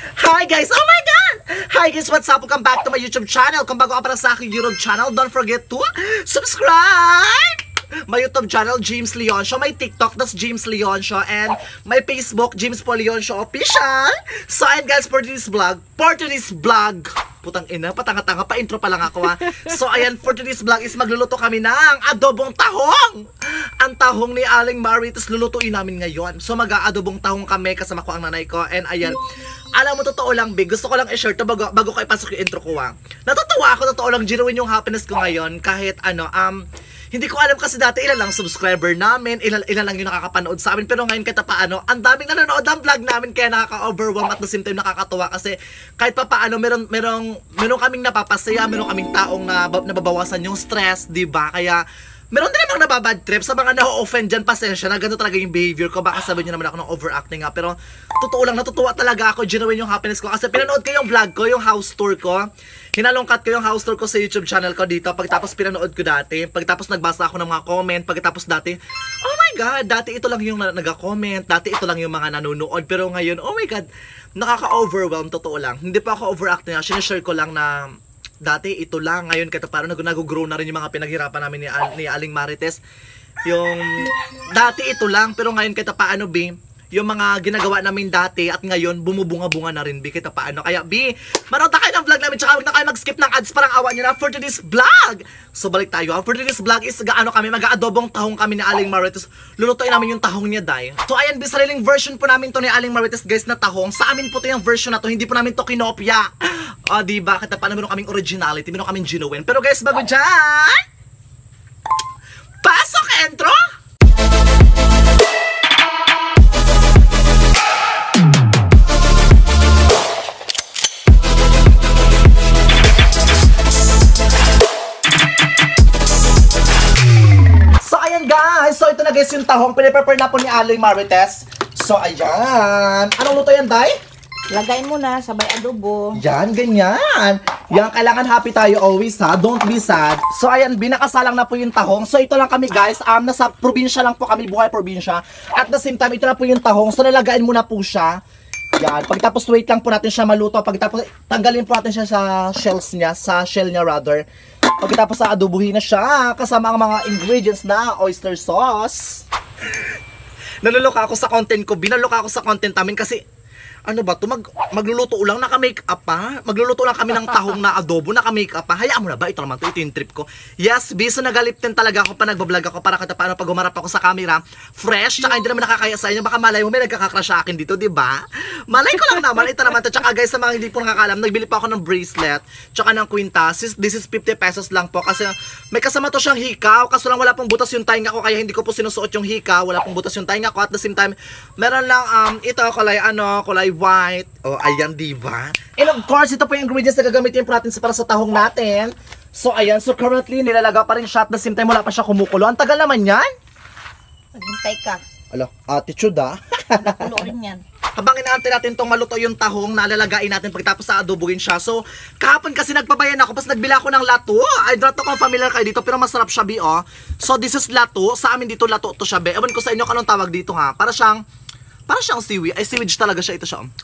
Hi guys! Oh my God! Hi guys! What's up? Welcome back to my YouTube channel. Kung bago ka para sa aking YouTube channel, don't forget to subscribe! My YouTube channel, James Leon Show. My TikTok, that's James Leon Show. And my Facebook, James Paul Leon Show Official. So, and guys, for today's vlog, putang ina, patanga-tanga, pa-intro pa lang ako ha. So, ayan, for today's vlog is magluluto kami ng adobong tahong. Ang tahong ni Aling Mari, tapos lulutuin namin ngayon. So, mag-aadobong tahong kami, kasama ko ang nanay ko. And ayan, alam mo, totoo lang, big, gusto ko lang i-share to bago ko ipasok yung intro ko ha. Natutuwa ako, totoo lang, genuine yung happiness ko ngayon. Kahit ano, hindi ko alam kasi dati ilan lang subscriber namin, ilan lang yung nakakapanood sa amin. Pero ngayon kahit paano, ang daming nanonood ng vlog namin kaya nakaka-overwhelm at the same time nakakatuwa kasi kahit paano meron kaming napapasaya, meron kaming taong nababawasan yung stress, di ba? Kaya meron din namang nababad trip sa mga na-offend dyan, pasensya na ganito talaga yung behavior ko. Baka sabihin nyo naman ako ng overacting nga. Pero totoo lang, natutuwa talaga ako, genuine yung happiness ko. Kasi pinanood ko yung vlog ko, yung house tour ko. Hinalongkat ko yung house tour ko sa YouTube channel ko dito. Pagtapos pinanood ko dati. Pagtapos nagbasa ako ng mga comment. Pagtapos dati, oh my God, dati ito lang yung nag-comment. Dati ito lang yung mga nanonood. Pero ngayon, oh my God, nakaka-overwhelm, totoo lang. Hindi pa ako overacting nga. Sinishare ko lang na dati ito lang, ngayon kahit paano nag-grow na rin yung mga pinaghirapan namin ni Aling Marites. Yung dati ito lang, pero ngayon kahit paano, B, yung mga ginagawa namin dati at ngayon bumubunga-bunga na rin, B, kahit paano. Kaya B, manood na kayo ng vlog namin, tsaka huwag na kayo mag-skip ng ads, parang awa nyo na for today's vlog. So balik tayo, for today's vlog is mag-aadobong tahong kami ni Aling Marites. Lulutuin namin yung tahong niya, day. So ayan, B, sariling version po namin to ni Aling Marites, guys, na tahong. Sa amin po to yung version na to, hindi po namin to kinopya. O, diba? Kita pa naman kaming originality, meron kaming genuine. Pero guys, bago dyan, pasok intro! So, ayan guys. So, ito na guys yung tahong. Piniprepare na po ni Aling Marites. So, ayan. Anong luto yan, day? Lagayin mo na, sabay adobo. Yan, ganyan. Yan, kailangan happy tayo always ha. Don't be sad. So, ayan, binakasalang na po yung tahong. So, ito lang kami guys. Nasa probinsya lang po kami, buhay probinsya. At the same time, ito na po yung tahong. So, nalagayin mo na po siya. Yan. Pagkatapos, wait lang po natin siya maluto. Pagkatapos, tanggalin po natin siya sa shells niya. Sa shell niya rather. Pagkatapos, adobuhin na siya. Kasama ang mga ingredients na oyster sauce. Naluloka ako sa content ko. Binaloka ako sa content namin kasi ano ba to? Magluluto lang, naka-makeup pa. Magluluto lang kami ng tahong na adobo, naka-makeup pa. Hayaan mo na ba? Ito naman to, ito yung trip ko. Yes, biso nagaliptin talaga ako pa nagbablog ako para kada paano pag humarap ako sa camera, fresh, tsaka hindi naman nakakaya sa inyo. Baka malay mo may nagkakakrush sa akin dito, di ba? Malay ko lang naman, ito naman to. Tsaka guys, sa mga hindi po nakakalam, nagbili pa ako ng bracelet, tsaka ng kwintas. This is 50 pesos lang po kasi may kasama to siyang hikaw. Kaso lang wala pong butas yung tainga ko, kaya hindi ko po sinusuot yung hikaw. Wala pong butas yung tainga ko. At the same time, meron lang ito kulay white. Oh, ayan, diba? And of course, ito po yung ingredients na gagamitin po natin para sa tahong natin. So, ayan. So, currently, nilalaga pa rin siya. At the same time, wala pa siya kumukulo. Ang tagal naman yan. Maghintay ka. Ala, attitude ah. Nakulo rin yan. Habang inaantay natin itong maluto yung tahong, nalalagain natin pagkatapos sa adobuhin siya. So, kahapon kasi nagpabayan ako, pas nagbila ako ng lato. I don't know kung familiar kayo dito, pero masarap siya, B, oh. So, this is lato. Sa amin dito, lato to siya, B. Ewan ko sa inyo kung anong tawag dito, ha. Para siyang seaweed. Ay, seaweed talaga siya. Ito siya, oh.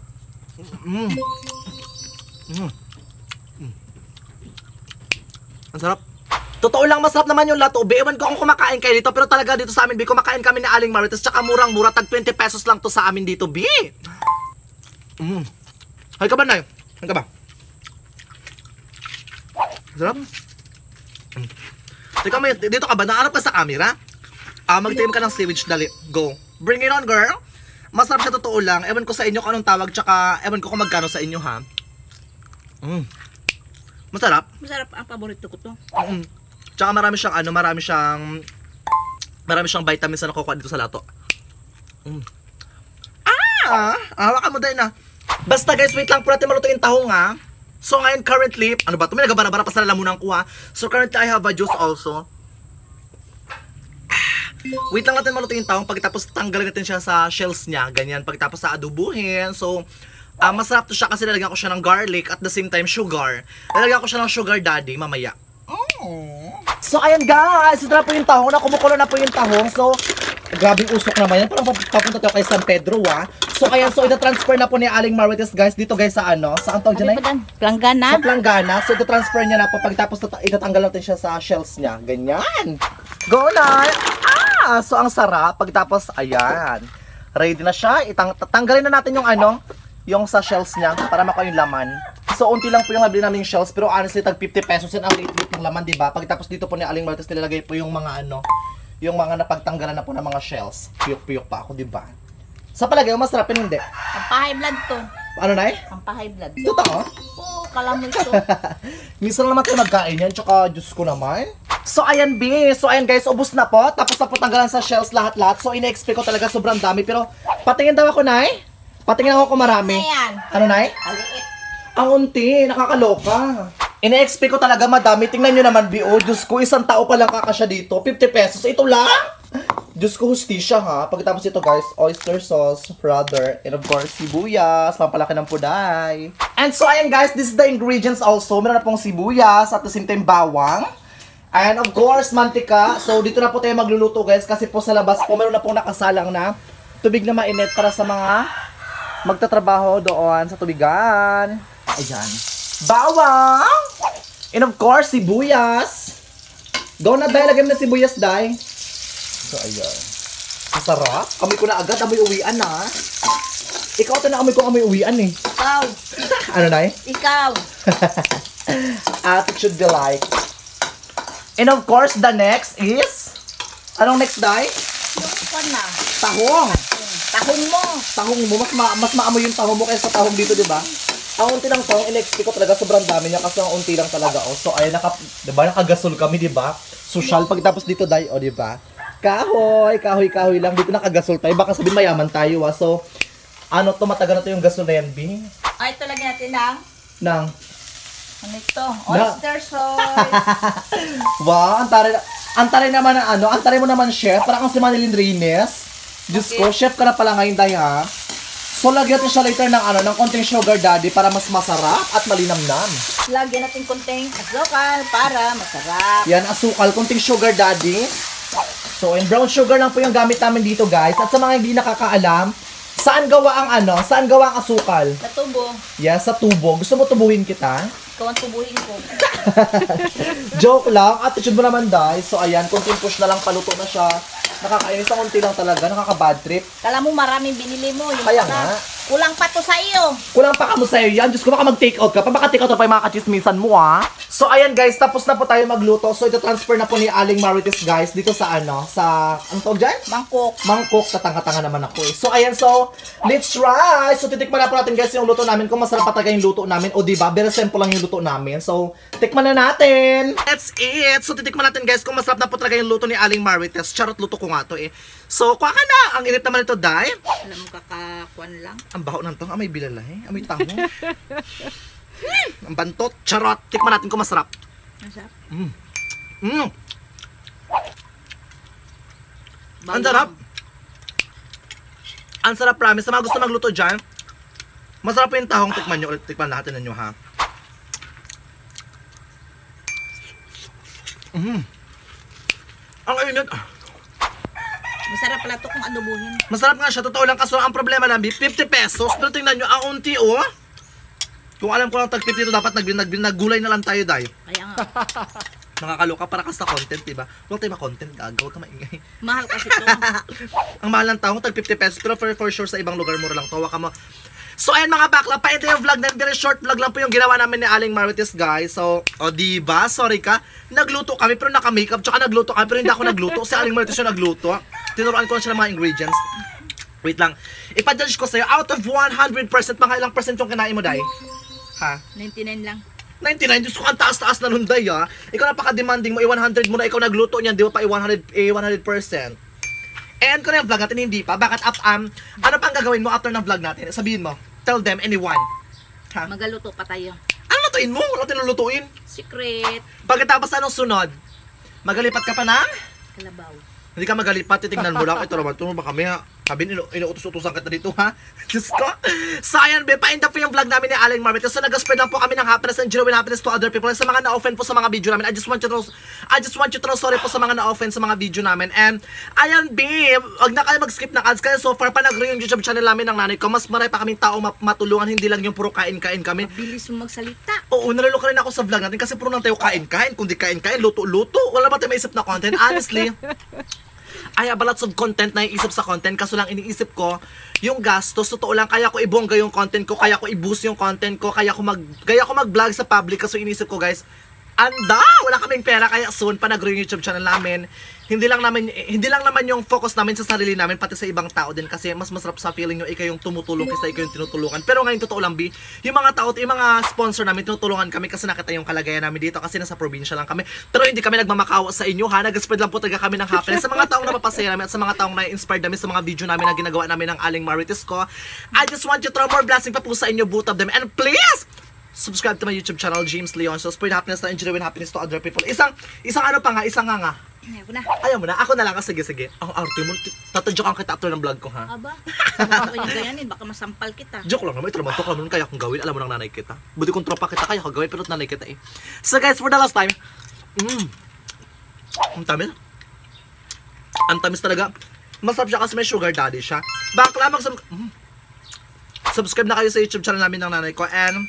Ang sarap. Totoo lang, masarap naman yung lato. Ewan ko kung kumakain kayo dito, pero talaga dito sa amin, B, kumakain kami ni Aling Marites, tsaka murang-mura, tag 20 pesos lang to sa amin dito, B. Hay ka ba, Nay? Hay ka ba? Sarap. Teka, dito ka ba? Naarap ka sa camera? Mag-tame ka ng seaweed, dali. Go. Bring it on, girl. Masarap siya, totoo lang. Ewan ko sa inyo kung anong tawag, tsaka ewan ko kung magkano sa inyo, ha? Masarap. Masarap, ang paborito ko to. Tsaka marami siyang vitamins na nakukuha dito sa lato. Hawakan mo din na. Basta guys, wait lang po natin maluto yung tahong, ha? So ngayon currently, ano ba ito? May nagabara-bara pa sa lalamunan ko, ha? So currently I have a juice also. Wait lang natin maluto yung tahong, pagkatapos tanggalin natin siya sa shells niya, ganyan, pagkatapos sa adobuhin. So, masarap to siya kasi nalagyan ko siya ng garlic at the same time sugar. Nalagyan ko siya ng sugar daddy mamaya. So, ayan guys, ito na po yung tahong, kumukulo na po yung tahong. So, Grabing usok naman yan. Parang papunta tayo kay San Pedro, So, ayan. So, ita-transfer na po ni Aling Marites, guys. Dito, guys, sa ano? Saan tawag dyan, Ano ba dan? Planggana? Sa planggana. So, ito-transfer niya na po. Pagtapos, itatanggal natin siya sa shells niya. Ganyan. Go na! So, ang sarap. Pagtapos, ayan. Ready na siya. Tanggalin na natin yung ano, yung sa shells niya para makuha yung laman. So, unti lang po yung nabili namin yung shells. Pero honestly, tag 50 pesos yan ang liit yung laman, diba? Pagtapos dito po ni Aling Marites, nilalagay po yung mga ano, yung mga napagtanggalan na po ng mga shells. Piyok-piyok pa ako, diba? Sa palagay, masarap yun, hindi. Pampahay blood to. Ano na eh? Pampahay blood. Totoo? Oo, kalamoy to. Minsan lang naman tayo magkain yan, tsaka Diyos ko naman. So ayan B, so ayan guys, ubos na po. Tapos na po tanggalan sa shells lahat-lahat. So ina-expect ko talaga sobrang dami. Pero patingin daw ako, Nay. Patingin ako kung marami. Ayan. Ano, Nay? Aliit. Ang unti, nakakaloka. Ina-expect ko talaga madami. Tingnan nyo naman, B.O. Diyos ko, isang tao pa lang kakasya dito. 50 pesos, ito lang. Diyos ko, hustisya ha. Pagkatapos ito guys, oyster sauce, brother, and of course, sibuyas, pampalaki ng puday. And so ayan guys, this is the ingredients also. Meron na pong sibuyas, at the same time bawang. And of course, mantika. So dito na po tayo magluluto guys, kasi po sa labas po, meron na pong nakasalang na tubig na mainit para sa mga magtatrabaho doon sa tubigan. Ayan. Bawang! And of course, sibuyas. Go na, Day. Lagyan mo na sibuyas, Day. So, ayan. Masarap. Amoy ko na agad. Amoy uwian na. Ikaw ito na amoy ko amoy uwian eh. Ikaw. Ano, Day? Ikaw. As it should be like. And of course, the next is... Anong next, Day? Yung na. Tahong. Tahong mo. Tahong mo. Mas maamoy yung tahong mo kaysa sa tahong dito, di ba? Ang unti lang to, in-expect ko talaga sobrang dami niya kasi ang unti lang talaga. Oh. So, ayun, diba, nakagasol kami, diba? Social. Pagtapos dito, Day, oh, diba? Kahoy, kahoy lang. Dito nakagasol tayo. Baka sabihin mayaman tayo, So, ano to, matagal na to yung gasol na yan, B? Ay, ito lagyan natin ng... Nang? Ano ito? Oyster sauce. Wow, antare naman ang ano, antare mo naman, chef. Parang kang si Manilyn Reynes. Diyos ko, chef ka na pala ngayon, Day, ha? So, lagyan natin siya later ng ano, ng konting sugar daddy para mas masarap at malinamnam. Lagyan natin konting asukal para masarap. Yan, asukal, konting sugar daddy. So, and brown sugar lang po yung gamit namin dito, guys. At sa mga hindi nakakaalam, saan gawa ang ano? Saan gawa ang asukal? Sa tubo. Yes, sa tubo. Gusto mo tubuhin kita? Ikaw ang tubuhin ko. Joke lang. Attitude mo naman, guys. So, ayan, konting push na lang, paluto na siya. Nakakainis sa konti lang talaga, nakaka-bad trip. Kala mo maraming binili mo. Yung Kaya pala, nga. kulang pa to sa iyo. Kulang pa ka mo sa'yo yan. Diyos ko, baka mag-take out ka pa. Baka take out pa yung mga kachismisan mo, ha? So, ayan, guys. Tapos na po tayo magluto. So, ito transfer na po ni Aling Marites, guys. Dito sa ano? Sa, ang tawag dyan? Mangkok. Mangkok. Tatanga-tanga naman ako, eh. So, ayan. So, let's try. So, titikman na po natin, guys, yung luto namin. Kung masarap pa talaga yung luto namin. O, diba? Very simple lang yung luto namin. So, tikman na natin. That's it. So, titikman natin, guys, kung masarap na po talaga yung luto ni Aling Marites. Charot, luto ko nga to, eh. So, kuha ka na. Ang init naman ito, Day. Alam mo, kakakuan lang. Ang baho ng to. Amoy bilala, eh. Amoy taho. Ang bantot. Charot. Tikman natin kung masarap. Masarap. Ang sarap. Ang sarap, promise. Sa mga gusto magluto dyan, masarap po yung tahong. Tikman nyo ulit. Tikman natin ninyo, ha. Ang init. Masarap pala to kung adobuhin. Masarap nga siya, totoo lang, kaso ang problema lang, 50 pesos, pero tingnan nyo, ang unti, oh. Kung alam ko lang tag 50 ito, dapat naggulay na lang tayo, Day. Kaya nga. Nakakaloka para ka sa content, diba? Huwag tayo ma-content, gagawa ka maingay. Mahal kasi to. Ang mahal ng tao, tag 50 pesos, pero for sure sa ibang lugar, mura lang, tawa ka mo. So, ayan mga bakla, pa-ito yung vlog na, very short vlog lang po yung ginawa namin ni Aling Marites, guys. So, o diba, sorry ka, nagluto kami, pero naka-makeup, tsaka nagluto kami, pero hindi ako nagluto, si Aling Marites yung nagluto. Tinuruan ko na siya ng mga ingredients. Wait lang, ipa-judge ko sa'yo, out of 100%, mga ilang percent yung kinain mo, Day? Ha? 99 lang. 99, Diyos ko, ang taas-taas na nun, Day, ha? Ikaw napaka-demanding mo, i-100 mo na, ikaw nagluto niyan, di ba pa i-100%? And kung na yung vlog natin, hindi pa. Bakit, ano pa ang gagawin mo after ng vlog natin? Sabihin mo, tell them, anyone. Ha? Magaluto pa tayo. Ano lutuin mo? Wala tinulutuin. Secret. Pagkatapos anong sunod? Magalipat ka pa ng? Kalabaw. Hindi ka magalipat, titignan mo lang. Ito naman, ba kami, ha? Sabi, inuutos-utusan kita dito, ha? Diyos ko. So, ayan, be, pa-end up po yung vlog namin ni Aling Marmit. So, nag-spread lang po kami ng happiness and genuine happiness to other people. And sa mga na-offend po sa mga video namin, I just want you to know sorry po sa mga na-offend sa mga video namin. And, ayan, be, wag na kayo mag-skip ng ads. Kaya so far, pa nag-grow yung YouTube channel namin ng nanay ko. Mas marami pa kaming tao matulungan, hindi lang yung puro kain-kain kami. Bilis mo magsalita. Oo, naluluka rin ako sa vlog natin kasi puro lang tayo kain-kain. Kundi kain-kain, luto-luto. Wala ba tayo maisip na content? Honestly, I have lots of content na iisip sa content. Kaso lang iniisip ko, yung gastos, totoo lang, kaya ko ibongga yung content ko, kaya ko i-boost yung content ko, kaya ko mag-vlog sa public. Kaso inisip ko, guys, wala kaming pera, kaya soon pa nag-grow yung YouTube channel namin. Hindi lang naman yung focus namin sa sarili namin, pati sa ibang tao din, kasi mas masarap sa feeling yung ikaw yung tumutulong kaysa ikaw yung tinutulungan. Pero ngayon totoo lang, B, yung mga tao, yung mga sponsor namin, tinutulungan kami kasi nakita yung kalagayan namin dito, kasi nasa probinsya lang kami. Pero hindi kami nagmamakawa sa inyo, ha? Nag-spread lang po talaga kami ng happiness sa mga taong napapasaya namin at sa mga taong na-inspired namin sa mga video namin na ginagawa namin ng Aling Marites ko. I just want you to throw more blessing pa po sa inyo, both of them. And please, subscribe to my YouTube channel, James Leon. So, spread happiness and genuine happiness to other people. Isang ano pa nga, isang nga. Ayaw na. Ayaw mo na? Ako na lang. Sige. Ang arte mo. Tatadyokan kita after ng vlog ko, ha? Aba, baka ko yung gayanin, baka masampal kita. Joke lang naman. Ito naman to. Kaya kaya kong gawin. Alam mo ng nanay kita. Buti kong tropa kita, kaya kong gawin. Pero nanay kita, eh. So, guys, for the last time. Ang tamis. Ang tamis talaga. Masarap siya kasi may sugar daddy siya. Bakla, subscribe na kayo sa YouTube channel namin ng nanay ko. And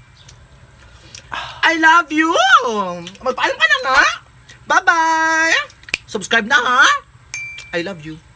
I love you! Magpaalam ka na nga! Bye-bye! Subscribe na, ha? I love you.